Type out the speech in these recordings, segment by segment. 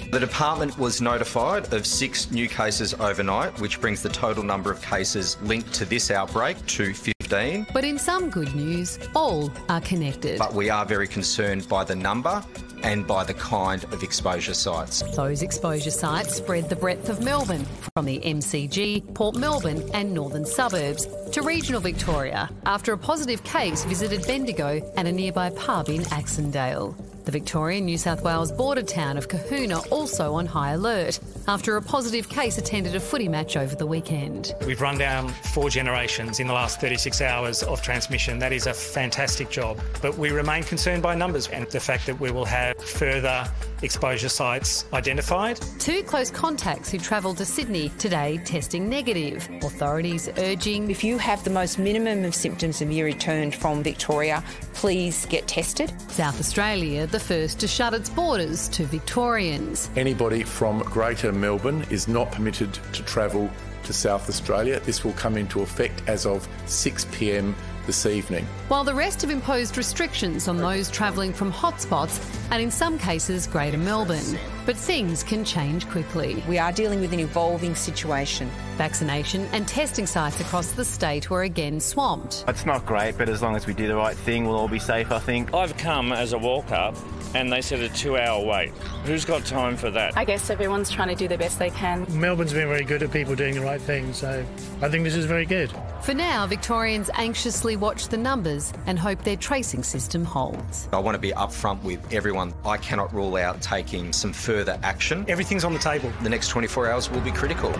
The department was notified of 6 new cases overnight, which brings the total number of cases linked to this outbreak to 15. But in some good news, all are connected. But we are very concerned by the number and by the kind of exposure sites. Those exposure sites spread the breadth of Melbourne, from the MCG, Port Melbourne and northern suburbs to regional Victoria, after a positive case visited Bendigo and a nearby pub in Axondale. The Victorian-New South Wales border town of Kahuna also on high alert after a positive case attended a footy match over the weekend. We've run down 4 generations in the last 36 hours of transmission. That is a fantastic job. But we remain concerned by numbers and the fact that we will have further exposure sites identified. 2 close contacts who travelled to Sydney today testing negative. Authorities urging, if you have the most minimum of symptoms and you returned from Victoria, please get tested. South Australia, the first to shut its borders to Victorians. Anybody from Greater Melbourne is not permitted to travel to South Australia. This will come into effect as of 6 p.m. this evening. While the rest have imposed restrictions on those travelling from hotspots and in some cases Greater Melbourne. But things can change quickly. We are dealing with an evolving situation. Vaccination and testing sites across the state were again swamped. It's not great, but as long as we do the right thing, we'll all be safe, I think. I've come as a walk-up and they said a 2-hour wait. Who's got time for that? I guess everyone's trying to do the best they can. Melbourne's been very good at people doing the right thing, so I think this is very good. For now, Victorians anxiously watch the numbers and hope their tracing system holds. I want to be upfront with everyone. I cannot rule out taking some further action. Everything's on the table. The next 24 hours will be critical.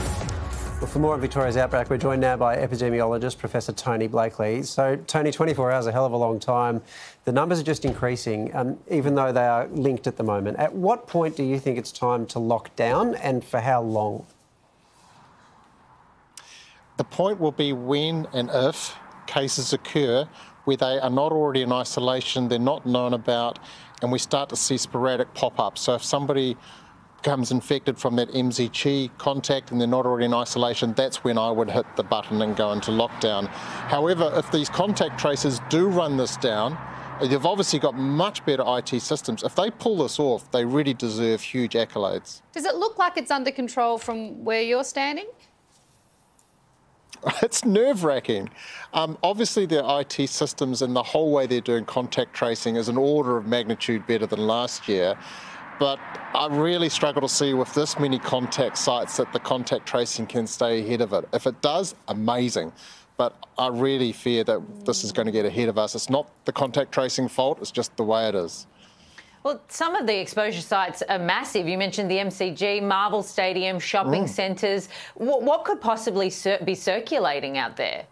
Well, for more on Victoria's outbreak, we're joined now by epidemiologist Professor Tony Blakely. So, Tony, 24 hours is a hell of a long time. The numbers are just increasing, even though they are linked at the moment. At what point do you think it's time to lock down, and for how long? The point will be when and if cases occur where they are not already in isolation, they're not known about, and we start to see sporadic pop-ups. So if somebody becomes infected from that MCG contact and they're not already in isolation, that's when I would hit the button and go into lockdown. However, if these contact tracers do run this down, they've obviously got much better IT systems. If they pull this off, they really deserve huge accolades. Does it look like it's under control from where you're standing? It's nerve-wracking. Obviously, their IT systems and the whole way they're doing contact tracing is an order of magnitude better than last year. But I really struggle to see with this many contact sites that the contact tracing can stay ahead of it. If it does, amazing. But I really fear that this is going to get ahead of us. It's not the contact tracing fault, it's just the way it is. Well, some of the exposure sites are massive. You mentioned the MCG, Marvel Stadium, shopping centres. What could possibly be circulating out there?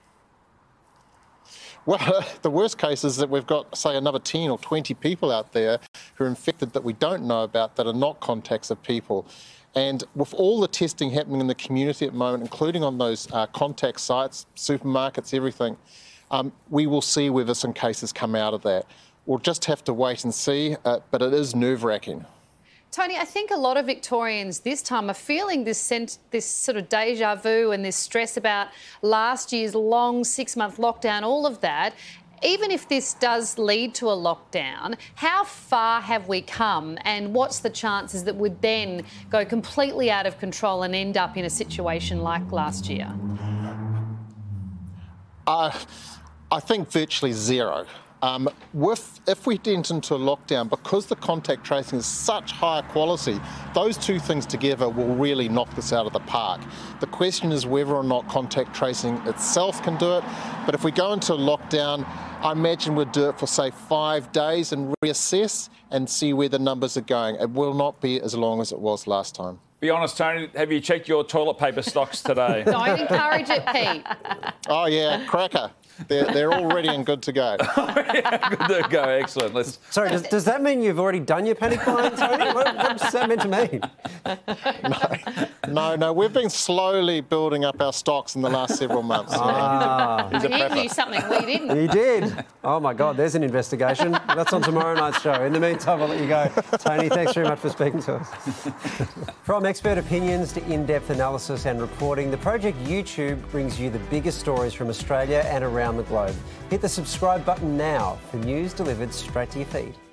Well, the worst case is that we've got, say, another 10 or 20 people out there who are infected that we don't know about, that are not contacts of people. And with all the testing happening in the community at the moment, including on those contact sites, supermarkets, everything, we will see whether some cases come out of that. We'll just have to wait and see, but it is nerve-wracking. Tony, I think a lot of Victorians this time are feeling this sort of deja vu and this stress about last year's long 6-month lockdown, all of that. Even if this does lead to a lockdown, how far have we come, and what's the chances that we'd then go completely out of control and end up in a situation like last year? I think virtually zero. If we went into a lockdown, because the contact tracing is such higher quality, those two things together will really knock this out of the park. The question is whether or not contact tracing itself can do it. But if we go into a lockdown, I imagine we'd do it for, say, 5 days and reassess and see where the numbers are going. It will not be as long as it was last time. Be honest, Tony, have you checked your toilet paper stocks today? Don't encourage it, Pete. Oh, yeah, cracker. They're all ready and good to go. Yeah, good to go, excellent. Sorry, does that mean you've already done your panic buying, Tony? What's that meant to mean? No, we've been slowly building up our stocks in the last several months. He knew something we didn't. He did. Oh, my God, there's an investigation. That's on tomorrow night's show. In the meantime, I'll let you go. Tony, thanks very much for speaking to us. From expert opinions to in-depth analysis and reporting, the Project YouTube brings you the biggest stories from Australia and around the globe. Hit the subscribe button now for news delivered straight to your feed.